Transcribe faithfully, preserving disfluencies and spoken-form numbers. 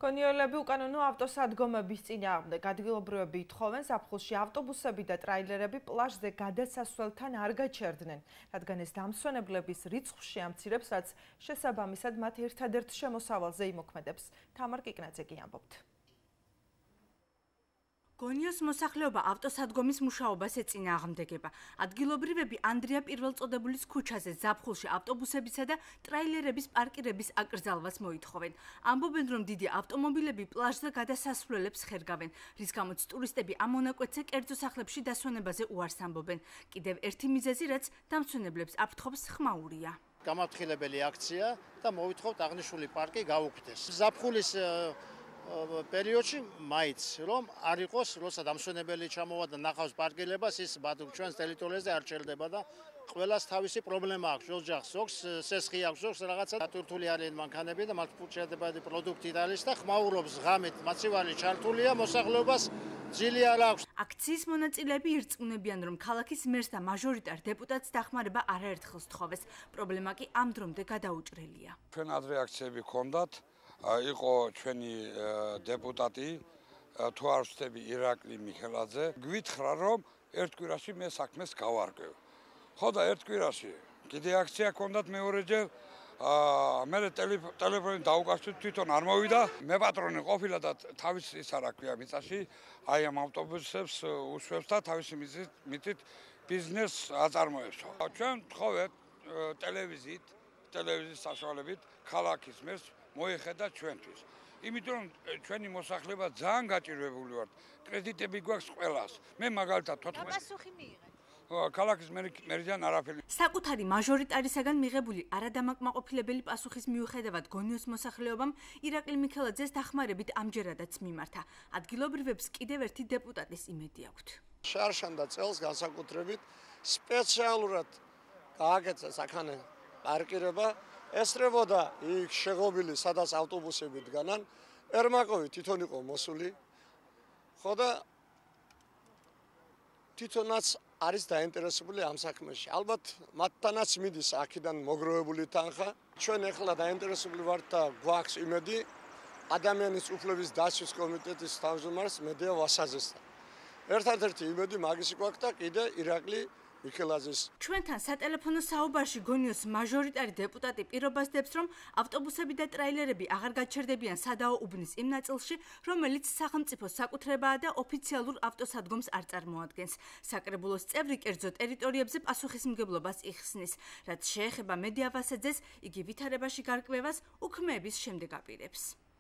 კონიოლები უკანონო ავტოსადგომების წინააღმდეგ ადგილობრივები ითხოვენ ზაფხულში ავტობუსები და ტრაილერები პლაჟზე გადასასვლელთან არ გაჩერდნენ, რადგან ეს დამსვენებლების რიცხვს შეამცირებს, რაც შესაბამისად მათ ერთადერთ შემოსავალზე იმოქმედებს. თამარ კიკნაძე კი ამბობთ. გონიოს მოსახლეობა ავტოსადგომის მუშაობას ეწინააღმდეგება. ადგილობრივები ანდრია პირველწოდებულის ქუჩაზე ზაფხულში ავტობუსებისა და ტრაილერების პარკირების აკრძალვას მოითხოვენ. ამბობენ, რომ დიდი ავტომობილები პლაჟზე გადასასვლელებს ხერგავენ, რის გამოც ტურისტები ამ მონაკვეთზე კერძო სახლებში დასვენებაზე უარს ამბობენ. კიდევ ერთი მიზეზი, რაც დამსვენებლებს აფრთხობს, ხმაურია. გამაფრთხილებელი აქცია და მოვითხოვთ აღნიშნული პარკი გაუქმდეს. ზაფხულის პერიოდში მაიც რომ არ იყოს, როცა დამსვენებელი ჩამოვა და ნახავს პარკირებას, ის ჩვენს ტერიტორიაზე არ ჩერდება და ყველას თავისი პრობლემა აქვს. ოჯახს ზოგს სესხი აქვს, ზოგს რაღაცა დატვირთული არიან მანქანები და მათ ფუჭერდებადი პროდუქტით არის და ხმაურობს ღამით, მაცივარი ჩართულია, მოსახლეობას ძილი არ აქვს. აქციის მონაწილეები ირწმუნებიან, რომ ქალაქის მერს და მაჟორიტარ დეპუტატს დახმარება არაერთხელ სთხოვეს. პრობლემა კი ამ დრომდე გადაუჭრელია. ჩვენ ადრე აქციები ჰქონდათ. იყო ჩვენი დეპუტატი თუ არ ვცდები ირაკლი მიხელაძე, გვითხრა რომ ერთ კვირაში მე საქმეს გავარკვევ. ხო და ერთ კვირაში კიდე აქცია ჰქონდათ მეორეჯერ, მე ტელეფონი დაუკავშირეთ, თვითონ არ მოვიდა. მე პატრონი ყოფილა და თავის ის არა ქვია მიწაში, აი ამ ავტობუსებს უსვევს და თავისი მიწით ბიზნესს აწარმოებს. ჩვენ ვთხოვეთ ტელევიზიით, ტელევიზიის საშუალებით ქალაქის მერს მოეხედა ჩვენთვის. იმიტომ რომ ჩვენი მოსახლეობა ძალიან გაჭირვებული ვართ. კრედიტები გვაქვს ყველას. მე მაგალითად თოთხმეტ პასუხი მიიღეთ. ქალაქის მერიდან არაფერი. საკუთარი მაჟორიტარისაგან მიღებული არადამაკმაყოფილებელი პასუხის მიუხედავად გონიოს მოსახლეობამ ირაკლი მიხელაძეს დახმარებით ამჯერადაც მიმართა. ადგილობრივებს კიდევ ერთი დეპუტატის იმედი აქვთ. შარშანდა წელს განსაკუთრებით სპეციალურად გააკეთა საქანე პარკირება. ესწრებოდა იქ შეღობილი, სადაც ავტობუსები დგანან. ერმაკოვი თვითონ იყო მოსული. ხო და თვითონაც არის დაინტერესებული ამ საქმეში. ალბათ მათთანაც მიდის აქედან მოგროვებული თანხა. ჩვენ ახლა დაინტერესებული ვართ და გვაქვს იმედი ადამიანის უფლების დაცვის კომიტეტის თავმჯდომარეს მედია ვასაძესთან. ერთადერთი იმედი მაგისი გვაქვს და კიდე ირაკლი მიხელაძეს. ჩვენთან სატელეფონო საუბარში გონიოს მაჟორიტარი დეპუტატი პირობას დებს, რომ ავტობუსები და ტრაილერები აღარ გაჩერდებიან სადაო უბნის იმ ნაწილში, რომელიც სახელმწიფოს საკუთრებაა და ოფიციალურ ავტოსადგომს არ წარმოადგენს. საკრებულოს წევრი კერძო ტერიტორიებზე პასუხისმგებლობას იხსნის, რაც შეეხება მედია ვასაძეს, იგი ვითარებაში გარკვევას უქმეების შემდეგ აპირებს.